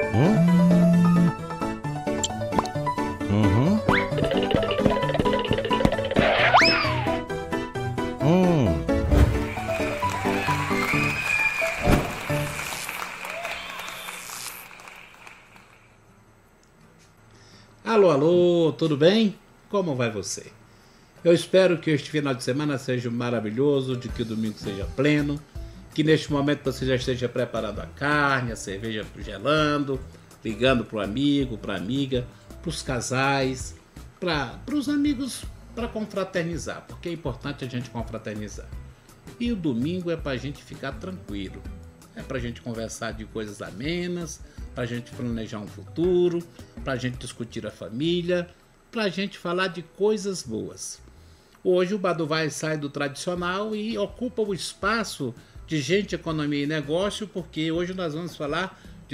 Uhum. Hum. Alô, alô, tudo bem? Como vai você? Eu espero que este final de semana seja maravilhoso, de que o domingo seja pleno, que neste momento você já esteja preparando a carne, a cerveja gelando, ligando para o amigo, para a amiga, para os casais, para os amigos, para confraternizar, porque é importante a gente confraternizar. E o domingo é para a gente ficar tranquilo, é para a gente conversar de coisas amenas, para a gente planejar um futuro, para a gente discutir a família, para a gente falar de coisas boas. Hoje o Baduvai sai do tradicional e ocupa o espaço de gente, economia e negócio, porque hoje nós vamos falar de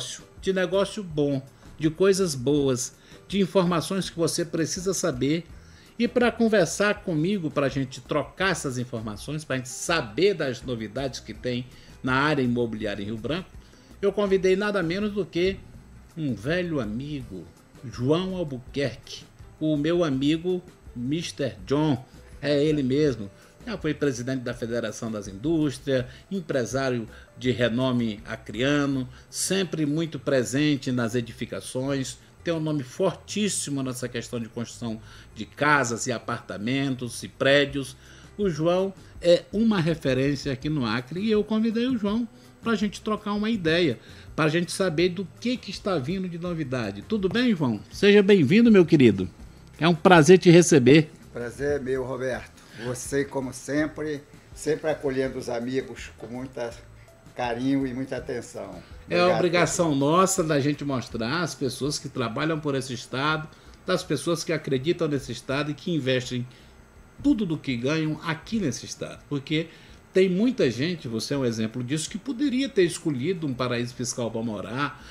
negócio bom, de coisas boas, de informações que você precisa saber. E para conversar comigo, para a gente trocar essas informações, para a gente saber das novidades que tem na área imobiliária em Rio Branco, eu convidei nada menos do que um velho amigo, João Albuquerque, o meu amigo Mr. John, é ele mesmo. Já foi presidente da Federação das Indústrias, empresário de renome acreano, sempre muito presente nas edificações, tem um nome fortíssimo nessa questão de construção de casas e apartamentos e prédios. O João é uma referência aqui no Acre e eu convidei o João para a gente trocar uma ideia, para a gente saber do que está vindo de novidade. Tudo bem, João? Seja bem-vindo, meu querido. É um prazer te receber. Prazer é meu, Roberto. Você, como sempre, sempre acolhendo os amigos com muito carinho e muita atenção. É a obrigação nossa da gente mostrar às pessoas que trabalham por esse estado, das pessoas que acreditam nesse estado e que investem tudo do que ganham aqui nesse estado. Porque tem muita gente, você é um exemplo disso, que poderia ter escolhido um paraíso fiscal para morar,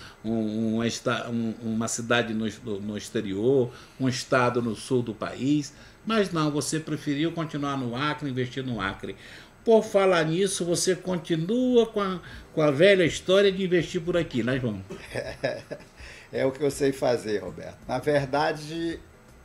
uma cidade no exterior, um estado no sul do país, mas não, você preferiu continuar no Acre, investir no Acre. Por falar nisso, você continua com a velha história de investir por aqui, né, João? É o que eu sei fazer, Roberto. Na verdade,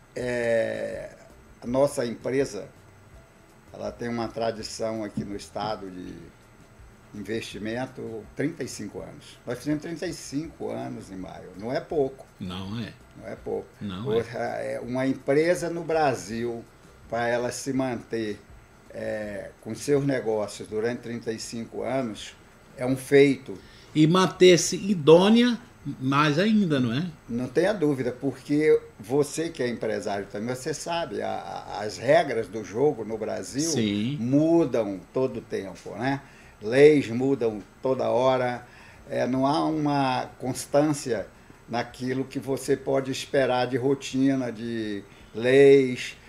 a nossa empresa, ela tem uma tradição aqui no estado de investimento, 35 anos. Nós fizemos 35 anos em maio. Não é pouco. Não é. Não é pouco. Não é. Uma empresa no Brasil, para ela se manter com seus negócios durante 35 anos, é um feito. E manter-se idônea mais ainda, não é? Não tenha dúvida, porque você que é empresário também, você sabe, as regras do jogo no Brasil Sim. mudam todo o tempo, né? Leis mudam toda hora, não há uma constância naquilo que você pode esperar de rotina, de leis,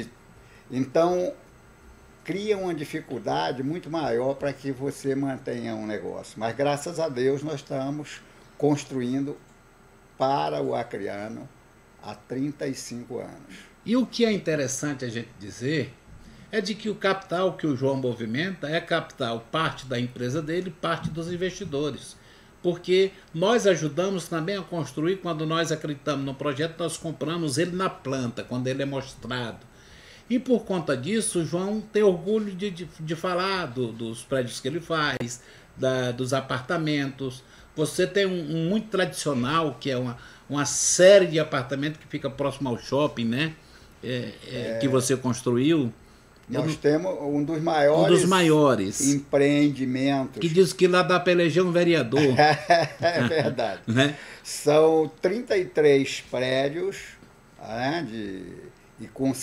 então cria uma dificuldade muito maior para que você mantenha um negócio. Mas graças a Deus nós estamos construindo para o acreano há 35 anos. E o que é interessante a gente dizer é de que o capital que o João movimenta é capital parte da empresa dele, parte dos investidores. Porque nós ajudamos também a construir, quando nós acreditamos no projeto, nós compramos ele na planta, quando ele é mostrado. E por conta disso, o João tem orgulho de falar dos prédios que ele faz, dos apartamentos. Você tem um muito tradicional, que é uma série de apartamentos que fica próximo ao shopping, né? Que você construiu. Nós temos um dos maiores empreendimentos. Que diz que lá dá para eleger um vereador. É verdade. Né? São 33 prédios, né, e com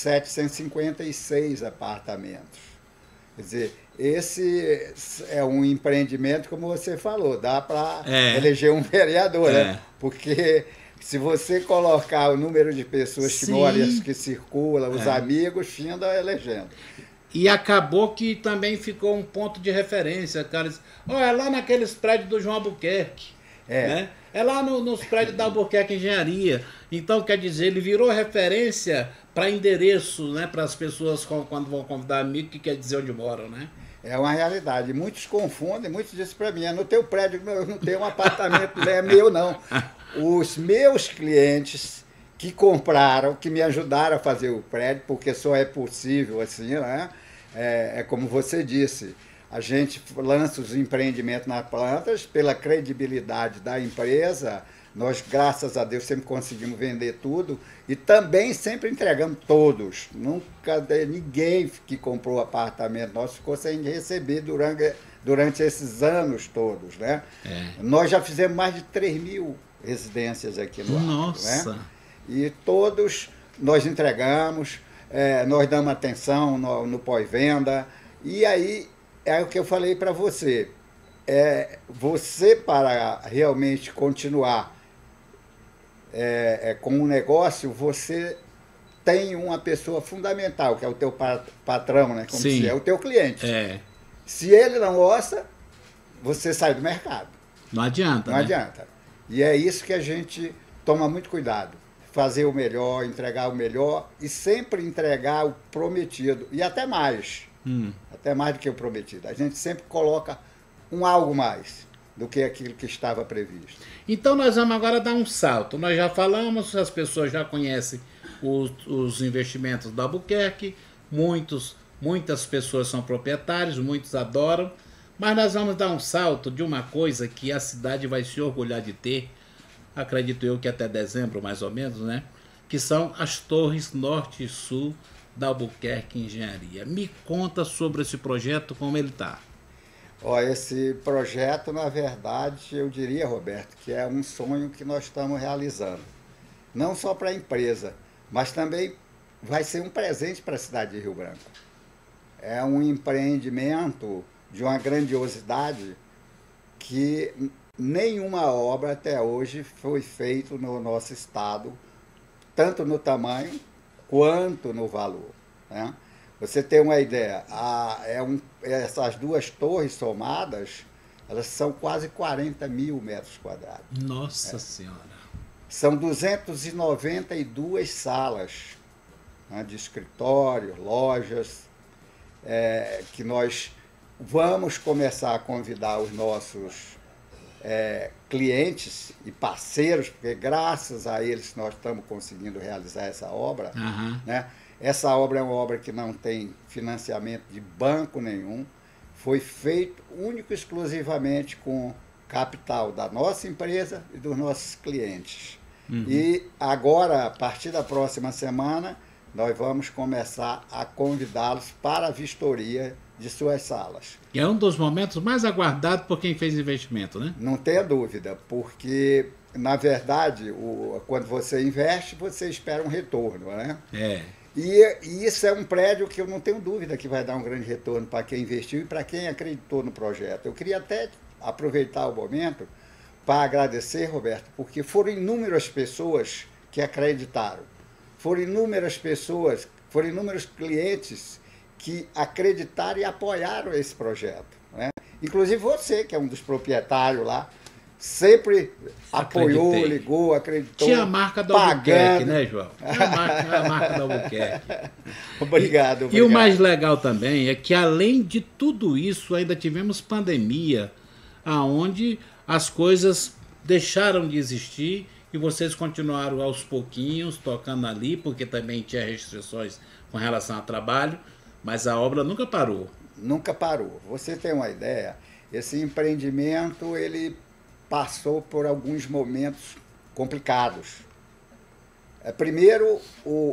756 apartamentos. Quer dizer, esse é um empreendimento, como você falou, dá para eleger um vereador, né? Porque se você colocar o número de pessoas que moram, que circulam, os amigos, finda elegendo. E acabou que também ficou um ponto de referência, cara. É lá naqueles prédios do João Albuquerque. Né? É lá nos prédios da Albuquerque Engenharia. Então, quer dizer, ele virou referência para endereço, né, para as pessoas quando vão convidar amigo, que quer dizer onde moram, né? É uma realidade. Muitos confundem, muitos dizem para mim, no teu prédio eu não tenho um apartamento, não é meu não. Os meus clientes que compraram, que me ajudaram a fazer o prédio, porque só é possível assim, né? É como você disse, a gente lança os empreendimentos nas plantas pela credibilidade da empresa. Nós, graças a Deus, sempre conseguimos vender tudo e também sempre entregamos todos. Nunca ninguém que comprou apartamento nosso ficou sem receber durante esses anos todos, né? Nós já fizemos mais de 3.000 residências aqui no Nossa! Acre, né? E todos nós entregamos, nós damos atenção no pós-venda. E aí é o que eu falei para você. Você, para realmente continuar com o negócio, você tem uma pessoa fundamental, que é o teu patrão, né? Como se é o teu cliente. Se ele não gosta, você sai do mercado. Não adianta, Não adianta. E é isso que a gente toma muito cuidado. Fazer o melhor, entregar o melhor e sempre entregar o prometido. E até mais. Até mais do que o prometido. A gente sempre coloca algo mais do que aquilo que estava previsto. Então nós vamos agora dar um salto. Nós já falamos, as pessoas já conhecem os investimentos da Albuquerque, muitas pessoas são proprietários, muitos adoram, mas nós vamos dar um salto de uma coisa que a cidade vai se orgulhar de ter, acredito eu que até dezembro mais ou menos, né? Que são as torres norte e sul da Albuquerque Engenharia. Me conta sobre esse projeto, como ele está. Esse projeto, na verdade, eu diria, Roberto, que é um sonho que nós estamos realizando. Não só para a empresa, mas também vai ser um presente para a cidade de Rio Branco. É um empreendimento de uma grandiosidade que nenhuma obra até hoje foi feita no nosso estado, tanto no tamanho quanto no valor, né? Você tem uma ideia, essas duas torres somadas, elas são quase 40.000 metros quadrados. Nossa Senhora! São 292 salas, né, de escritório, lojas, que nós vamos começar a convidar os nossos clientes e parceiros, porque graças a eles nós estamos conseguindo realizar essa obra, né? Essa obra é uma obra que não tem financiamento de banco nenhum, foi feito único e exclusivamente com capital da nossa empresa e dos nossos clientes. E agora, a partir da próxima semana, nós vamos começar a convidá-los para a vistoria de suas salas. E é um dos momentos mais aguardados por quem fez investimento, né? Não tenha dúvida, porque, na verdade, quando você investe, você espera um retorno, né? E isso é um prédio que eu não tenho dúvida que vai dar um grande retorno para quem investiu e para quem acreditou no projeto. Eu queria até aproveitar o momento para agradecer, Roberto, porque foram inúmeras pessoas que acreditaram. Foram inúmeras pessoas, foram inúmeros clientes que acreditaram e apoiaram esse projeto, né? Inclusive você, que é um dos proprietários lá, sempre apoiou, ligou, acreditou. Tinha a marca da Albuquerque, né, João? Tinha a marca da Albuquerque. Obrigado. E o mais legal também é que, além de tudo isso, ainda tivemos pandemia, aonde as coisas deixaram de existir e vocês continuaram aos pouquinhos tocando ali, porque também tinha restrições com relação ao trabalho, mas a obra nunca parou. Nunca parou. Você tem uma ideia, esse empreendimento, ele passou por alguns momentos complicados. Primeiro,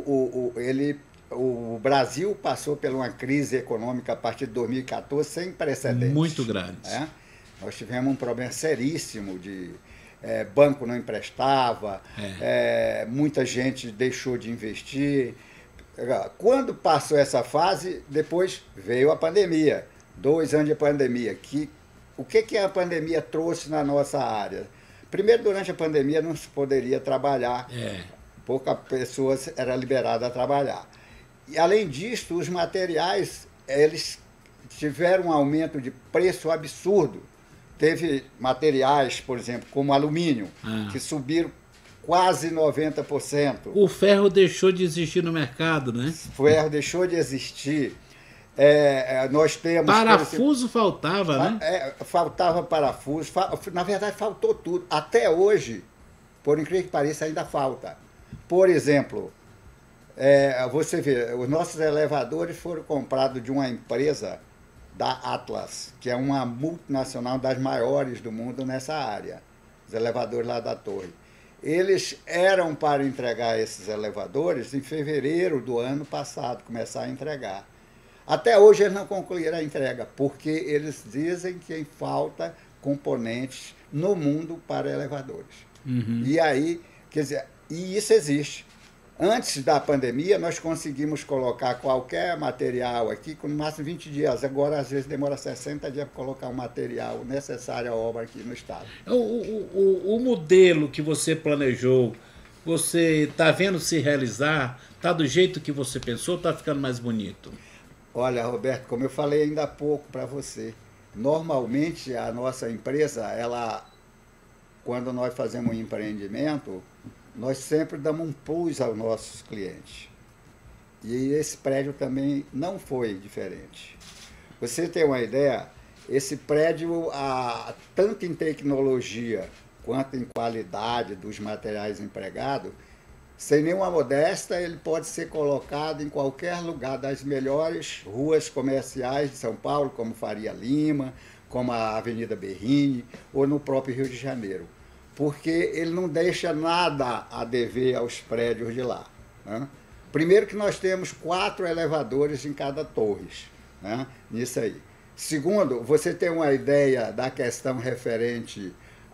o Brasil passou por uma crise econômica a partir de 2014 sem precedentes. Muito grande. Nós tivemos um problema seríssimo de banco não emprestava, muita gente deixou de investir. Quando passou essa fase, depois veio a pandemia, 2 anos de pandemia, o que a pandemia trouxe na nossa área? Primeiro, durante a pandemia não se poderia trabalhar, poucas pessoas eram liberadas a trabalhar. E, além disso, os materiais, eles tiveram um aumento de preço absurdo. Teve materiais, por exemplo, como alumínio, que subiram quase 90%. O ferro deixou de existir no mercado, né? O ferro deixou de existir. Nós temos... Parafuso faltava, né? Faltava parafuso. Na verdade, faltou tudo. Até hoje, por incrível que pareça, ainda falta. Por exemplo, você vê, os nossos elevadores foram comprados de uma empresa da Atlas, que é uma multinacional das maiores do mundo nessa área. Os elevadores lá da torre. Eles eram para entregar esses elevadores em fevereiro do ano passado, começar a entregar. Até hoje eles não concluíram a entrega, porque eles dizem que falta componentes no mundo para elevadores. Uhum. E aí, quer dizer, e isso existe. Antes da pandemia, nós conseguimos colocar qualquer material aqui com no máximo 20 dias. Agora, às vezes, demora 60 dias para colocar o material necessário à obra aqui no estado. O modelo que você planejou, você está vendo se realizar? Está do jeito que você pensou ou está ficando mais bonito? Olha, Roberto, como eu falei ainda há pouco para você, normalmente a nossa empresa, quando nós fazemos um empreendimento, nós sempre damos um plus aos nossos clientes. E esse prédio também não foi diferente. Você tem uma ideia, esse prédio, tanto em tecnologia quanto em qualidade dos materiais empregados, sem nenhuma modéstia, ele pode ser colocado em qualquer lugar das melhores ruas comerciais de São Paulo, como Faria Lima, como a Avenida Berrini, ou no próprio Rio de Janeiro. Porque ele não deixa nada a dever aos prédios de lá, né? Primeiro que nós temos 4 elevadores em cada torre, né? Nisso aí. Segundo, você tem uma ideia da questão referente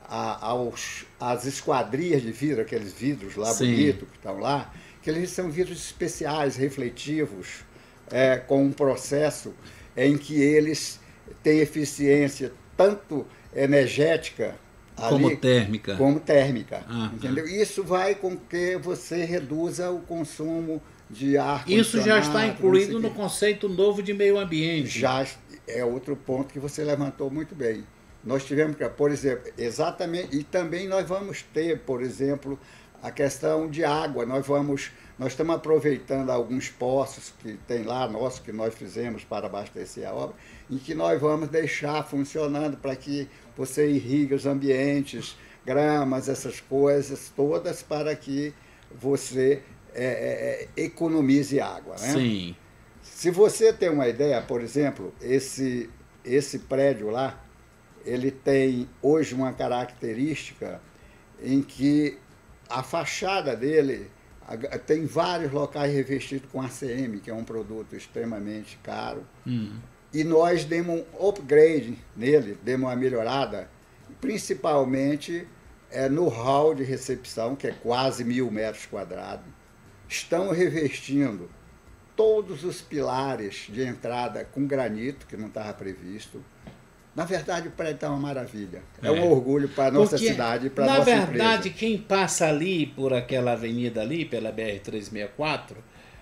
às esquadrias de vidro, aqueles vidros lá bonitos que estão lá, que eles são vidros especiais, refletivos, com um processo em que eles têm eficiência tanto energética como térmica. Como térmica, entendeu? Isso vai com que você reduza o consumo de ar condicionado. Isso já está incluído no conceito novo de meio ambiente. Já é outro ponto que você levantou muito bem. Nós tivemos que, por exemplo, exatamente, e também nós vamos ter, por exemplo, a questão de água. Nós estamos aproveitando alguns poços que tem lá, que nós fizemos para abastecer a obra, em que nós vamos deixar funcionando para que você irrigue os ambientes, gramas, essas coisas todas, para que você economize água, né? Sim. Se você tem uma ideia, por exemplo, esse prédio lá, ele tem hoje uma característica em que a fachada dele tem vários locais revestidos com ACM, que é um produto extremamente caro. E nós demos um upgrade nele, demos uma melhorada, principalmente no hall de recepção, que é quase 1.000 metros quadrados. Estão revestindo todos os pilares de entrada com granito, que não estava previsto. Na verdade, o prédio está uma maravilha. É um orgulho para a nossa cidade e para a nossa empresa. Na verdade, quem passa ali, por aquela avenida ali, pela BR-364,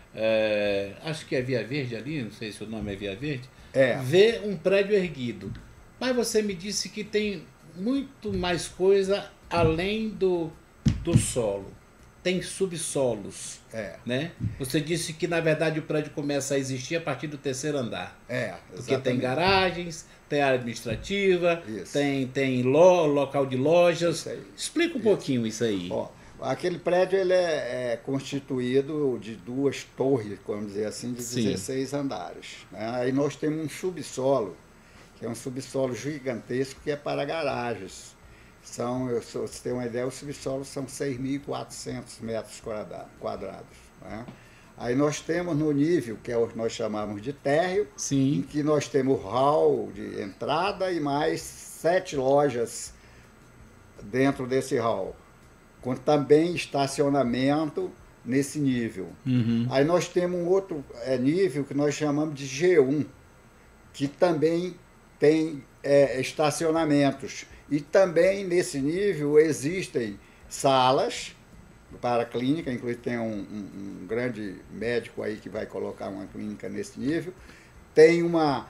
acho que é Via Verde ali, não sei se o nome é Via Verde, vê um prédio erguido. Mas você me disse que tem muito mais coisa além do solo. Tem subsolos, né? Você disse que, na verdade, o prédio começa a existir a partir do 3º andar. Porque tem garagens, tem área administrativa, tem local de lojas. Explica um pouquinho isso aí. Ó, aquele prédio ele é constituído de 2 torres, vamos dizer assim, de 16 andares, né? Aí nós temos um subsolo, que é um subsolo gigantesco, que é para garagens. Você tem uma ideia, o subsolo são 6.400 metros quadrados, né? Aí nós temos no nível, que nós chamamos de térreo, em que nós temos hall de entrada e mais 7 lojas dentro desse hall, com também estacionamento nesse nível. Aí nós temos um outro nível que nós chamamos de G1, que também tem estacionamentos. E também nesse nível existem salas para a clínica, inclusive tem um grande médico aí que vai colocar uma clínica nesse nível. Tem uma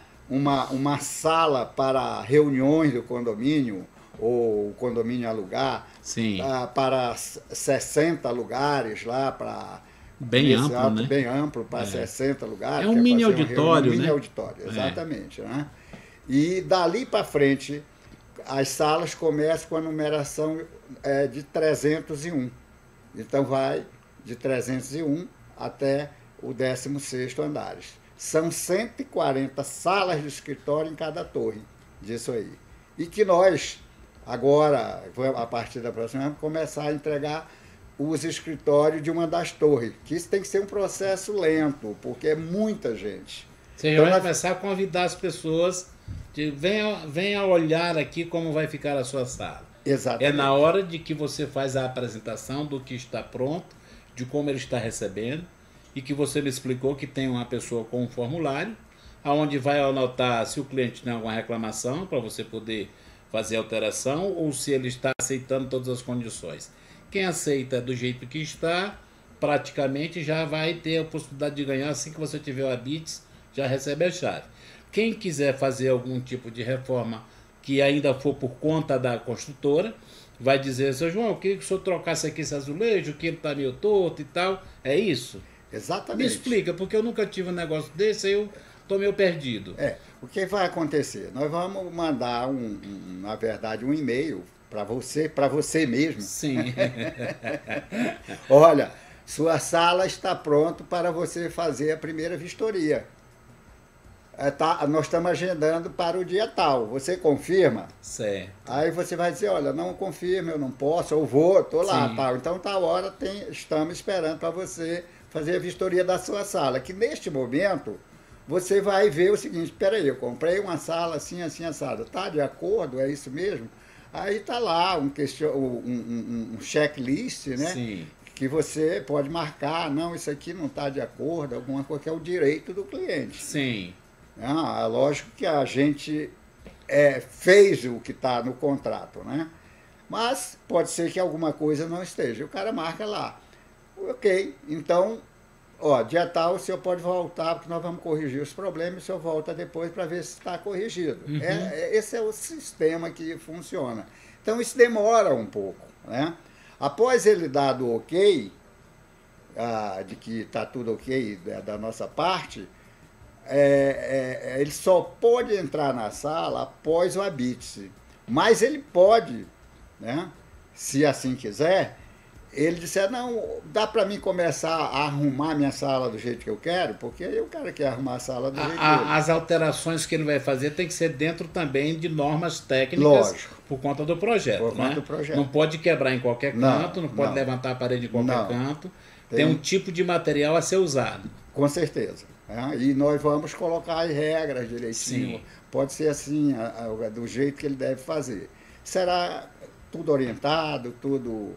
sala para reuniões do condomínio, ou o condomínio alugar, para 60 lugares lá, Bem amplo, né? Bem amplo, para 60 lugares. É um mini auditório, né? Mini auditório, exatamente. Né? E dali para frente, as salas começam com a numeração de 301. Então vai de 301 até o 16º andares. São 140 salas de escritório em cada torre disso aí. E que nós, agora, a partir da próxima, vamos começar a entregar os escritórios de uma das torres. Que isso tem que ser um processo lento, porque é muita gente. Você já vai começar a convidar as pessoas de venha olhar aqui como vai ficar a sua sala. Exatamente. É na hora de que você faz a apresentação do que está pronto, de como ele está recebendo, e que você me explicou que tem uma pessoa com um formulário, aonde vai anotar se o cliente tem alguma reclamação, para você poder fazer alteração, ou se ele está aceitando todas as condições. Quem aceita do jeito que está, praticamente já vai ter a possibilidade de ganhar assim que você tiver o Habits, já recebe a chave. Quem quiser fazer algum tipo de reforma que ainda for por conta da construtora, vai dizer, seu João, eu queria que o senhor trocasse aqui esse azulejo, que ele está meio torto e tal. É isso? Exatamente. Me explica, porque eu nunca tive um negócio desse, aí eu estou meio perdido. O que vai acontecer? Nós vamos mandar, na verdade, um e-mail para você mesmo. Sim. Olha, sua sala está pronta para você fazer a primeira vistoria. Nós estamos agendando para o dia tal. Você confirma? Certo. Aí você vai dizer, olha, não confirma, eu não posso, eu vou, estou lá, Sim. tal. Então, tal hora estamos esperando para você fazer a vistoria da sua sala. Que neste momento, você vai ver o seguinte, espera aí, eu comprei uma sala assim, assim, assada. Está de acordo? É isso mesmo? Aí está lá um checklist, né? Sim. Que você pode marcar, não, isso aqui não está de acordo, alguma coisa que é o direito do cliente. Sim. É lógico que a gente fez o que está no contrato, né? Mas pode ser que alguma coisa não esteja. O cara marca lá. Ok, então, dia tal o senhor pode voltar, porque nós vamos corrigir os problemas, o senhor volta depois para ver se está corrigido. Uhum. Esse é o sistema que funciona. Então, isso demora um pouco, né? Após ele dar o ok, de que está tudo ok da nossa parte, ele só pode entrar na sala após o Habits. Mas ele pode, né, se assim quiser, ele disser, não, dá para mim começar a arrumar minha sala do jeito que eu quero, porque aí o cara quer arrumar a sala do jeito dele. As alterações que ele vai fazer tem que ser dentro também de normas técnicas. Lógico. Por conta do projeto. Por né? conta do projeto. Não pode quebrar em qualquer canto, não pode levantar a parede em qualquer canto. Tem um tipo de material a ser usado. Com certeza. E nós vamos colocar as regras direitinho. Sim. Pode ser assim, do jeito que ele deve fazer. Será tudo orientado, tudo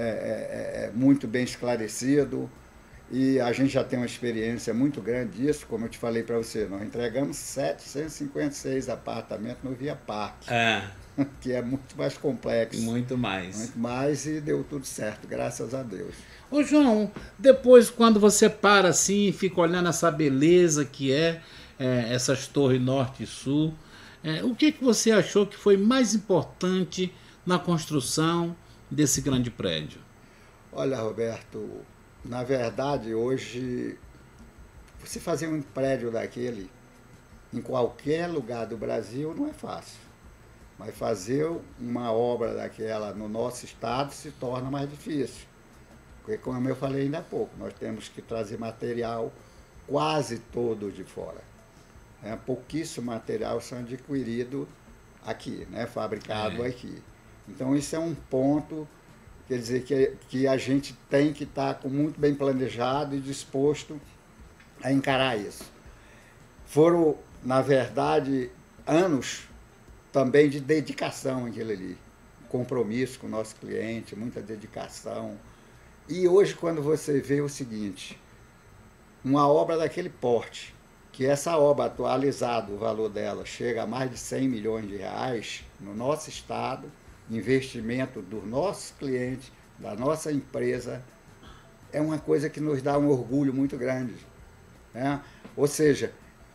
muito bem esclarecido. E a gente já tem uma experiência muito grande disso, como eu te falei para você. Nós entregamos 756 apartamentos no Via Parque, que é muito mais complexo. Muito mais. Muito mais, e deu tudo certo, graças a Deus. Ô João, depois quando você para assim e fica olhando essa beleza que essas torres norte e sul, o que você achou que foi mais importante na construção desse grande prédio? Olha, Roberto, na verdade hoje você fazer um prédio daquele em qualquer lugar do Brasil não é fácil. Mas fazer uma obra daquela no nosso estado se torna mais difícil. Porque, como eu falei ainda há pouco, nós temos que trazer material quase todo de fora. Pouquíssimo material são adquirido aqui, né? Fabricado aqui. Então, isso é um ponto, quer dizer, que a gente tem que estar muito bem planejado e disposto a encarar isso. Foram, na verdade, anos também de dedicação aquilo ali. Compromisso com o nosso cliente, muita dedicação. E hoje, quando você vê o seguinte, uma obra daquele porte, que essa obra atualizada, o valor dela chega a mais de 100 milhões de reais no nosso estado, investimento dos nossos clientes, da nossa empresa, é uma coisa que nos dá um orgulho muito grande. Né? Ou seja,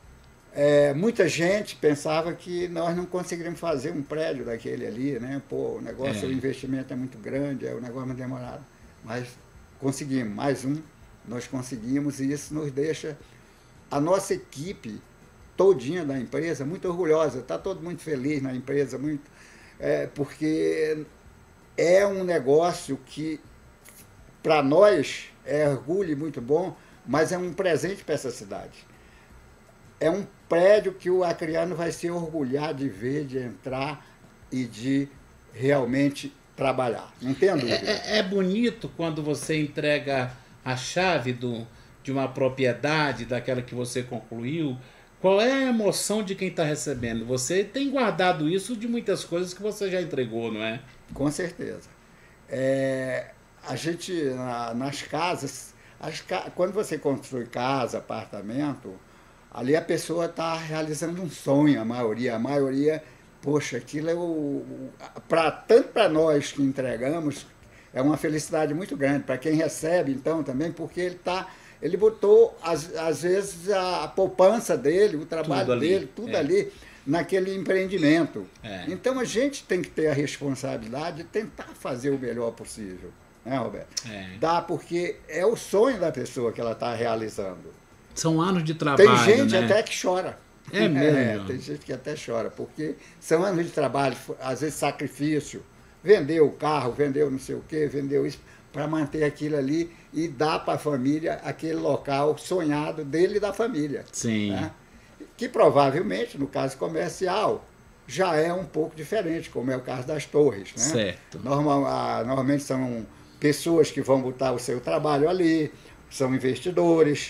muita gente pensava que nós não conseguiríamos fazer um prédio daquele ali, né? Pô, o negócio, o investimento é muito grande, o negócio é muito demorado. Mas conseguimos mais um nós conseguimos, e isso nos deixa a nossa equipe todinha da empresa muito orgulhosa, está todo mundo feliz na empresa, porque é um negócio que, para nós, é orgulho e muito bom, mas é um presente para essa cidade. É um prédio que o acreano vai se orgulhar de ver, de entrar e de realmente trabalhar. Não tem dúvida. É bonito quando você entrega a chave de uma propriedade, daquela que você concluiu. Qual é a emoção de quem está recebendo? Você tem guardado isso de muitas coisas que você já entregou, não é? Com certeza. A gente, nas casas, quando você constrói casa, apartamento, ali a pessoa está realizando um sonho, a maioria, poxa, aquilo tanto para nós que entregamos, é uma felicidade muito grande, para quem recebe, então, também, porque ele botou, às vezes, a poupança dele, o trabalho dele, tudo ali, naquele empreendimento. Então, a gente tem que ter a responsabilidade de tentar fazer o melhor possível, né, Roberto? Porque é o sonho da pessoa que ela está realizando. São anos de trabalho, tem gente, né? Até que chora. É mesmo? Tem gente que até chora, porque são anos de trabalho, às vezes sacrifício. Vendeu o carro, vendeu não sei o quê, vendeu isso, para manter aquilo ali e dar para a família aquele local sonhado dele e da família. Sim. Né? Que provavelmente, no caso comercial, já é um pouco diferente, como é o caso das torres. Né? Certo. Normalmente são pessoas que vão botar o seu trabalho ali, são investidores.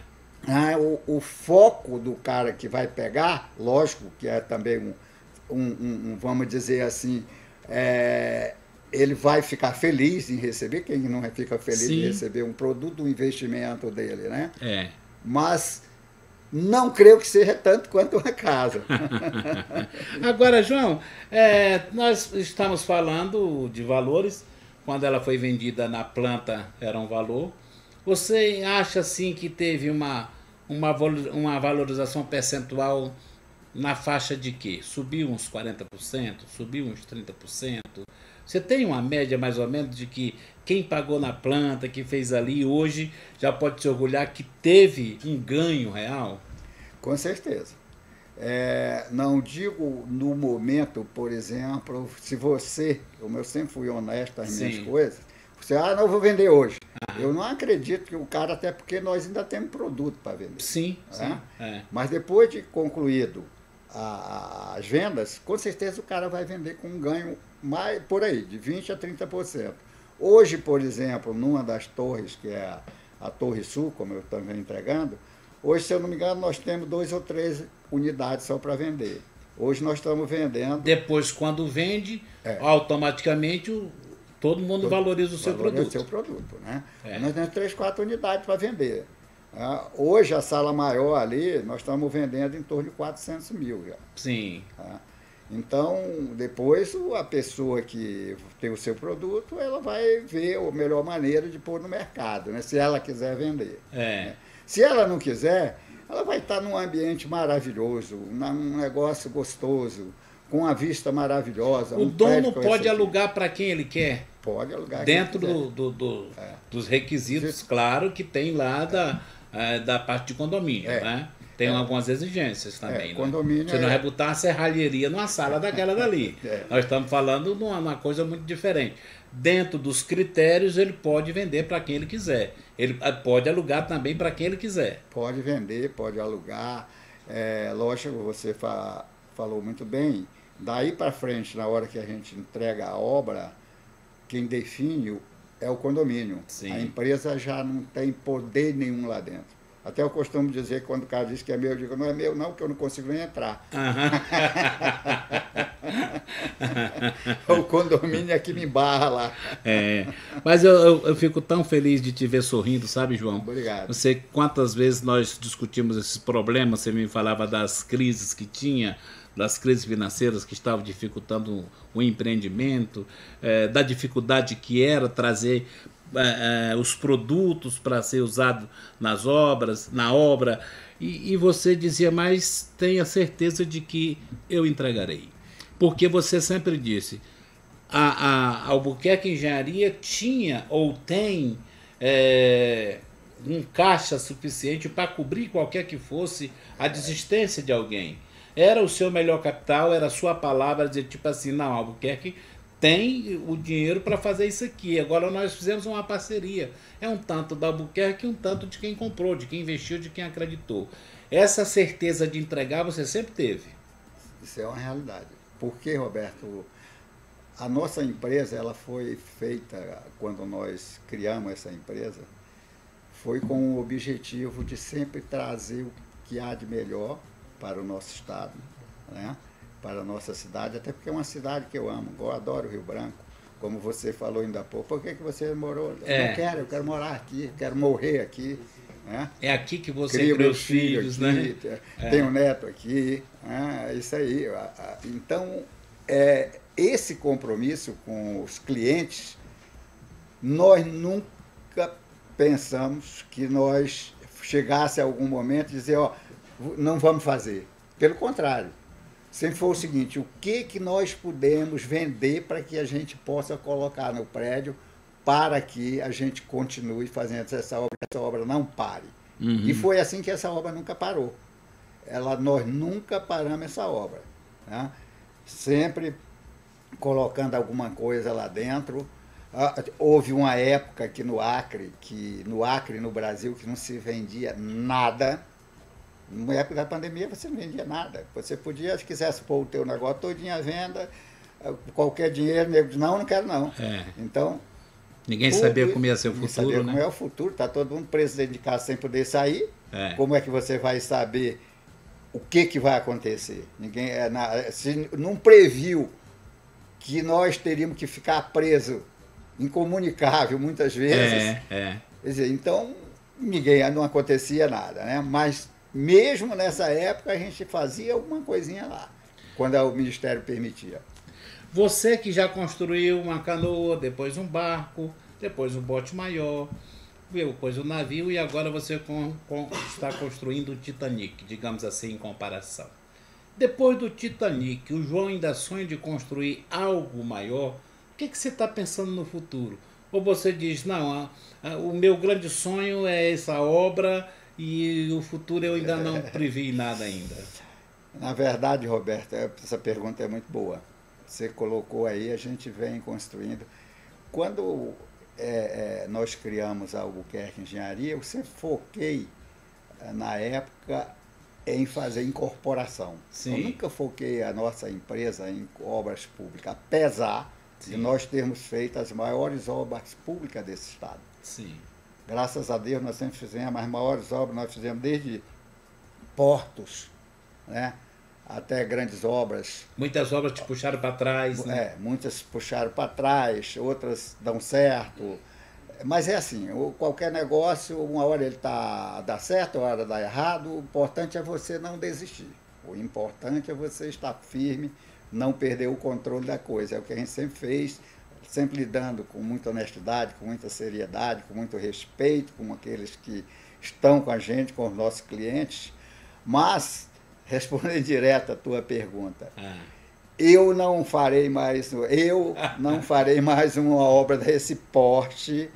O foco do cara que vai pegar, lógico que é também vamos dizer assim, ele vai ficar feliz em receber, quem não fica feliz Sim. em receber um produto, um investimento dele, né? Mas não creio que seja tanto quanto uma casa. Agora, João, nós estamos falando de valores. Quando ela foi vendida na planta era um valor. Você acha assim que teve uma valorização percentual na faixa de quê? Subiu uns 40%? Subiu uns 30%? Você tem uma média mais ou menos de que quem pagou na planta, que fez ali, hoje já pode se orgulhar que teve um ganho real? Com certeza. Não digo no momento, por exemplo, se você, como eu sempre fui honesto nas minhas coisas, você, não vou vender hoje. Eu não acredito que o cara, até porque nós ainda temos produto para vender. Sim. Mas depois de concluído as vendas, com certeza o cara vai vender com um ganho mais por aí, de 20% a 30%. Hoje, por exemplo, numa das torres, que é a Torre Sul, como eu também entregando, hoje, se eu não me engano, nós temos 2 ou 3 unidades só para vender. Hoje nós estamos vendendo... Depois, quando vende, automaticamente todo mundo valoriza o seu produto. O seu produto, né? Nós temos 3, 4 unidades para vender. Hoje, a sala maior ali, nós estamos vendendo em torno de 400 mil já. Sim. Então, depois, a pessoa que tem o seu produto, ela vai ver a melhor maneira de pôr no mercado, né? Se ela quiser vender. Né? Se ela não quiser, ela vai estar num ambiente maravilhoso, num negócio gostoso, com uma vista maravilhosa. O dono pode alugar para quem ele quer? Pode alugar. Dentro dos requisitos, claro, que tem lá da parte de condomínio, né? Tem algumas exigências também. Condomínio. Você não vai botar uma serralheria numa sala daquela dali. Nós estamos falando de uma coisa muito diferente. Dentro dos critérios, ele pode vender para quem ele quiser. Ele pode alugar também para quem ele quiser. Pode vender, pode alugar. Lógico, você falou muito bem. Daí para frente, na hora que a gente entrega a obra, quem define é o condomínio. Sim. A empresa já não tem poder nenhum lá dentro. Até eu costumo dizer que quando o cara diz que é meu, eu digo, não é meu não, porque eu não consigo nem entrar. O condomínio é que me barra lá. Mas eu fico tão feliz de te ver sorrindo, sabe, João? Obrigado. Não sei quantas vezes nós discutimos esses problemas, você me falava das crises que tinha, das crises financeiras que estavam dificultando o empreendimento, da dificuldade que era trazer os produtos para ser usado na obra, e você dizia, mas tenha certeza de que eu entregarei. Porque você sempre disse, a Albuquerque Engenharia tinha ou tem um caixa suficiente para cobrir qualquer que fosse a desistência de alguém. Era o seu melhor capital, era a sua palavra, dizer tipo assim, não, Albuquerque tem o dinheiro para fazer isso aqui. Agora nós fizemos uma parceria. É um tanto da Albuquerque e um tanto de quem comprou, de quem investiu, de quem acreditou. Essa certeza de entregar você sempre teve. Isso é uma realidade. Porque, Roberto, a nossa empresa, ela foi feita, quando nós criamos essa empresa, foi com o objetivo de sempre trazer o que há de melhor para o nosso estado, né? Para a nossa cidade, até porque é uma cidade que eu amo, eu adoro o Rio Branco, como você falou ainda há pouco. Por que você morou? Não quero, eu quero morar aqui, eu quero morrer aqui. Né? É aqui que você criou os filhos, aqui, né? Tenho neto aqui, né? Isso aí. Então, esse compromisso com os clientes, nós nunca pensamos que nós chegasse a algum momento e dizer, ó, não vamos fazer. Pelo contrário, sempre foi o seguinte, o que nós podemos vender para que a gente possa colocar no prédio para que a gente continue fazendo essa obra não pare. Uhum. E foi assim que essa obra nunca parou. Nós nunca paramos essa obra. Né? Sempre colocando alguma coisa lá dentro. Houve uma época que no Acre, no Brasil, que não se vendia nada. Na época da pandemia você não vendia nada. Você podia, se quisesse pôr o teu negócio todinho à venda, qualquer dinheiro, nego disse, não quero não. Então, ninguém sabia como ia ser o futuro, sabia, né? Como é o futuro, está todo mundo preso dentro de casa sem poder sair. Como é que você vai saber o que vai acontecer? Ninguém se não previu que nós teríamos que ficar preso, incomunicável muitas vezes. Quer dizer, então não acontecia nada, né? Mas mesmo nessa época a gente fazia alguma coisinha lá, quando o Ministério permitia. Você que já construiu uma canoa, depois um barco, depois um bote maior, depois um navio e agora você está construindo o Titanic, digamos assim, em comparação. Depois do Titanic, o João ainda sonha de construir algo maior? O que você está pensando no futuro? Ou você diz, não, o meu grande sonho é essa obra e o futuro eu ainda não previ nada ainda? Na verdade, Roberto, essa pergunta é muito boa. Você colocou aí, a gente vem construindo. Quando nós criamos a Albuquerque Engenharia, eu sempre foquei, na época, em fazer incorporação. Sim. Eu nunca foquei a nossa empresa em obras públicas, apesar de nós termos feito as maiores obras públicas desse estado. Sim. Graças a Deus nós sempre fizemos as maiores obras, nós fizemos desde portos, né, até grandes obras. Muitas obras te puxaram para trás, né? Muitas puxaram para trás, outras dão certo. Mas é assim, qualquer negócio, uma hora ele dá certo, uma hora dá errado, o importante é você não desistir. O importante é você estar firme, não perder o controle da coisa. É o que a gente sempre fez, sempre lidando com muita honestidade, com muita seriedade, com muito respeito com aqueles que estão com a gente, com os nossos clientes. Mas, respondendo direto a tua pergunta, eu não farei mais uma obra desse porte,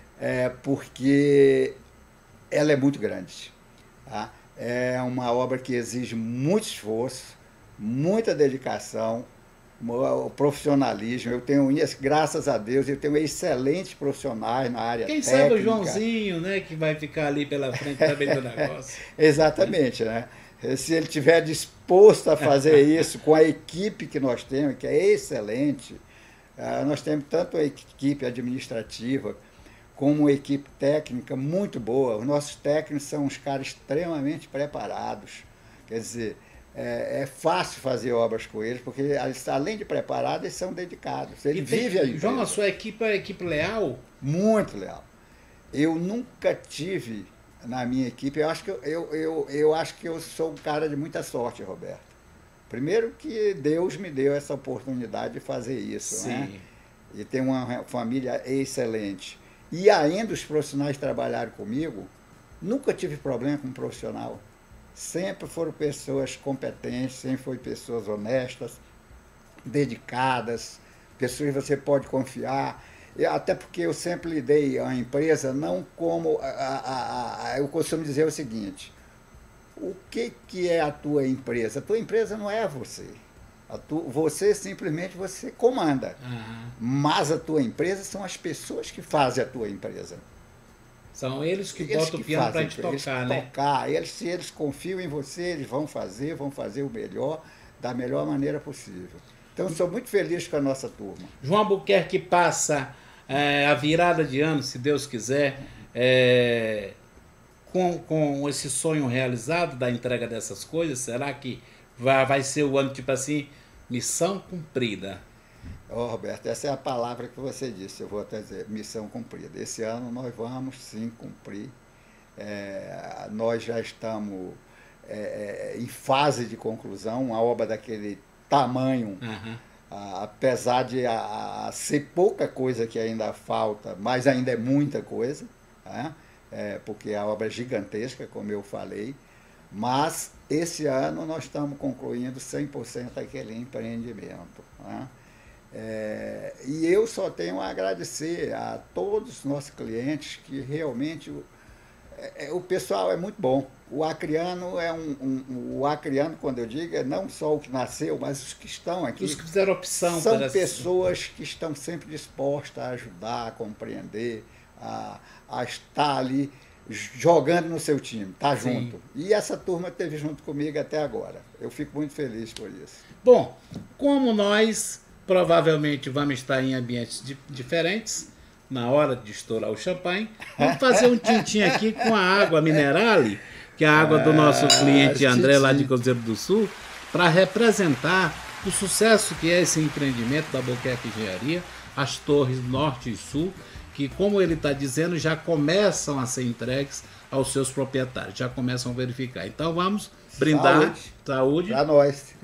porque ela é muito grande. Tá? É uma obra que exige muito esforço, muita dedicação, profissionalismo. Eu tenho, graças a Deus, eu tenho excelentes profissionais na área técnica. Quem sabe o Joãozinho, né, que vai ficar ali pela frente também do negócio. Exatamente, né? Se ele estiver disposto a fazer isso com a equipe que nós temos, que é excelente, nós temos tanto a equipe administrativa como uma equipe técnica muito boa. Os nossos técnicos são uns caras extremamente preparados. Quer dizer, é fácil fazer obras com eles, porque além de preparados, eles são dedicados. Eles vivem a empresa. João, a sua equipe é uma equipe leal? Muito leal. Eu nunca tive na minha equipe, eu acho que eu sou um cara de muita sorte, Roberto. Primeiro que Deus me deu essa oportunidade de fazer isso, né? E ter uma família excelente. E ainda os profissionais que trabalharam comigo, nunca tive problema com um profissional. Sempre foram pessoas competentes, sempre foram pessoas honestas, dedicadas, pessoas que você pode confiar. Até porque eu sempre lidei a empresa não como... eu costumo dizer o seguinte, o que é a tua empresa? A tua empresa não é você. Você simplesmente você comanda. Aham. Mas a tua empresa são as pessoas que fazem a tua empresa. São eles que Eles botam que o piano para a fazem, gente eles tocar, né? tocar. Se eles confiam em você, eles vão fazer o melhor, da melhor maneira possível. Então, sou muito feliz com a nossa turma. João Albuquerque passa a virada de ano, se Deus quiser, com esse sonho realizado da entrega dessas coisas. Será que vai ser o ano, tipo assim, missão cumprida? Roberto, essa é a palavra que você disse, eu vou até dizer, missão cumprida. Esse ano nós vamos sim cumprir. Nós já estamos em fase de conclusão, uma obra daquele tamanho, apesar de ser pouca coisa que ainda falta, mas ainda é muita coisa, né? Porque a obra é gigantesca, como eu falei, mas esse ano nós estamos concluindo 100% aquele empreendimento, né? E eu só tenho a agradecer a todos os nossos clientes, que realmente o pessoal é muito bom. O acriano o acriano, quando eu digo, é não só o que nasceu, mas os que estão aqui. Os que fizeram opção. São pessoas que estão sempre dispostas a ajudar, a compreender, a estar ali jogando no seu time, tá junto. E essa turma esteve junto comigo até agora. Eu fico muito feliz por isso. Bom, como nós provavelmente vamos estar em ambientes diferentes, na hora de estourar o champanhe, vamos fazer um tintim aqui com a água Minerale, que é a água do nosso cliente André, lá de Cruzeiro do Sul, para representar o sucesso que é esse empreendimento da Albuquerque Engenharia, as torres norte e sul, que, como ele está dizendo, já começam a ser entregues aos seus proprietários, já começam a verificar. Então vamos brindar, saúde para nós.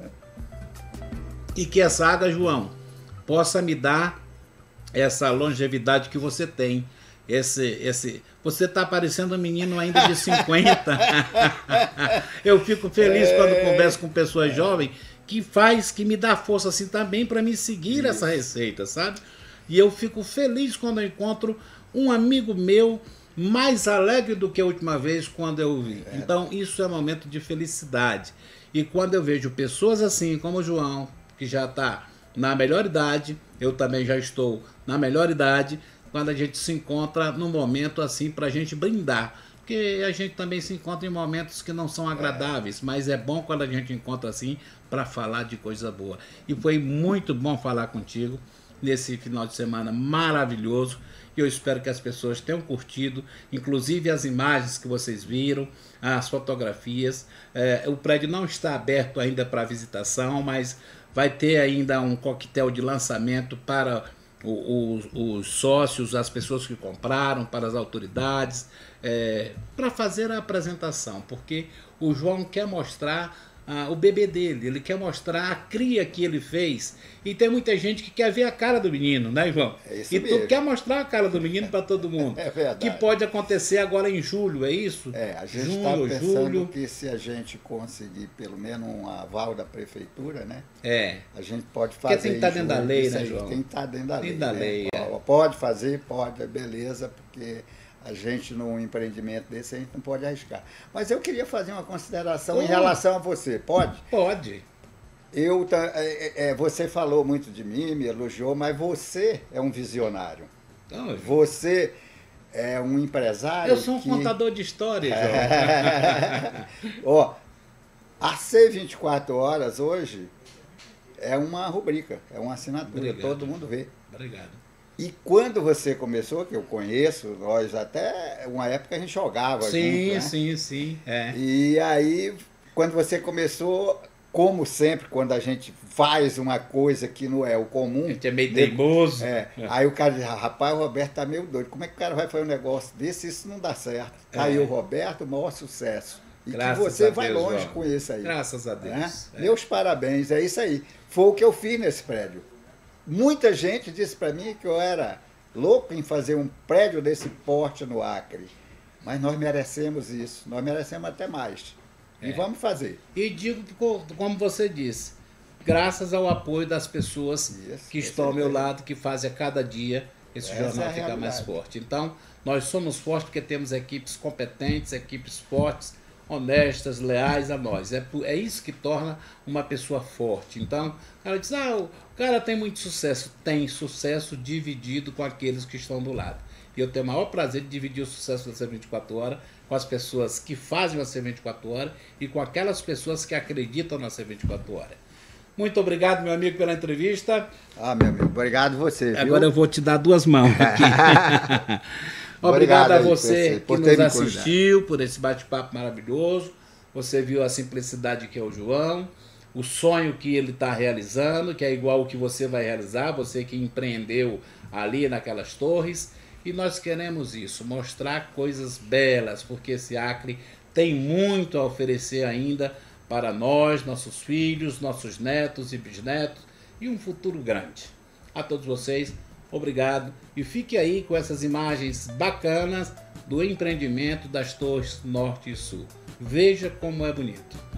E que essa água, João, possa me dar essa longevidade que você tem. Você está parecendo um menino ainda de 50. Eu fico feliz quando converso com pessoas jovens que me dá força assim também para me seguir essa receita, sabe? E eu fico feliz quando eu encontro um amigo meu mais alegre do que a última vez quando eu o vi. Então isso é um momento de felicidade. E quando eu vejo pessoas assim como o João, que já está na melhor idade, eu também já estou na melhor idade, quando a gente se encontra num momento assim para a gente brindar. Porque a gente também se encontra em momentos que não são agradáveis, mas é bom quando a gente encontra assim para falar de coisa boa. E foi muito bom falar contigo nesse final de semana maravilhoso. Eu espero que as pessoas tenham curtido, inclusive as imagens que vocês viram, as fotografias. O prédio não está aberto ainda para visitação, mas vai ter ainda um coquetel de lançamento para os sócios, as pessoas que compraram, para as autoridades, para fazer a apresentação, porque o João quer mostrar o bebê dele, ele quer mostrar a cria que ele fez. E tem muita gente que quer ver a cara do menino, né, João? E mesmo. Tu quer mostrar a cara do menino para todo mundo. É verdade. Que pode acontecer agora em julho, é isso? A gente está pensando que se a gente conseguir pelo menos um aval da prefeitura, né? A gente pode fazer. Porque tem que estar dentro da lei, né, João? Tem que estar dentro da lei. Dentro da lei, Pode fazer, pode, beleza, porque a gente, num empreendimento desse, a gente não pode arriscar. Mas eu queria fazer uma consideração em relação a você. Pode? Pode. Você falou muito de mim, me elogiou, mas você é um visionário. Não, você é um empresário. Eu sou um contador de histórias, João. A C24 Horas hoje é uma rubrica, é uma assinatura. Obrigado. Todo mundo vê. Obrigado. E quando você começou, que eu conheço, nós até, uma época a gente jogava junto, né? Sim. E aí, quando você começou, como sempre, quando a gente faz uma coisa que não é o comum... A gente é meio teimoso. Aí o cara diz, rapaz, o Roberto tá meio doido, como é que o cara vai fazer um negócio desse? Isso não dá certo. Aí o Roberto, o maior sucesso. E graças que você vai longe João. Com isso aí. Graças a Deus. Meus parabéns, é isso aí. Foi o que eu fiz nesse prédio. Muita gente disse para mim que eu era louco em fazer um prédio desse porte no Acre. Mas nós merecemos isso, nós merecemos até mais. E vamos fazer. E digo, como você disse, graças ao apoio das pessoas que estão ao meu lado, que fazem a cada dia esse Essa jornal é a ficar mais realidade. forte. Então, nós somos fortes porque temos equipes competentes, equipes fortes, honestas, leais a nós. É isso que torna uma pessoa forte. Então, o cara diz, o cara tem muito sucesso. Tem sucesso dividido com aqueles que estão do lado. E eu tenho o maior prazer de dividir o sucesso da C24 Horas com as pessoas que fazem a C24 Horas e com aquelas pessoas que acreditam na C24 Horas. Muito obrigado, meu amigo, pela entrevista. Meu amigo, obrigado você, viu? Agora eu vou te dar 2 mãos aqui. Obrigado a você que nos assistiu por esse bate-papo maravilhoso. Você viu a simplicidade que é o João, o sonho que ele está realizando, que é igual o que você vai realizar, você que empreendeu ali naquelas torres. E nós queremos isso, mostrar coisas belas, porque esse Acre tem muito a oferecer ainda para nós, nossos filhos, nossos netos e bisnetos e um futuro grande. A todos vocês, obrigado e fique aí com essas imagens bacanas do empreendimento das Torres Norte e Sul. Veja como é bonito.